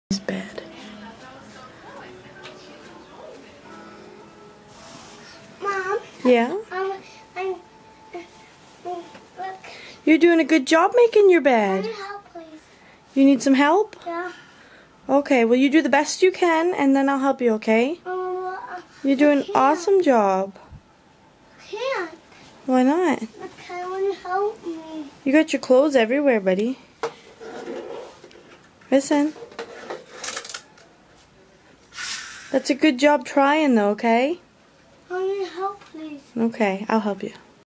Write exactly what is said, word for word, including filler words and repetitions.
His bed. Mom. Yeah? Um, I'm, uh, look. You're doing a good job making your I bed. need help, please. You need some help? Yeah. Okay, well you do the best you can and then I'll help you, okay? Um, uh, You're doing I an can't. awesome job. I can't. Why not? Okay, will you help me? You got your clothes everywhere, buddy. Listen. That's a good job trying though, okay? I need help, please. Okay, I'll help you.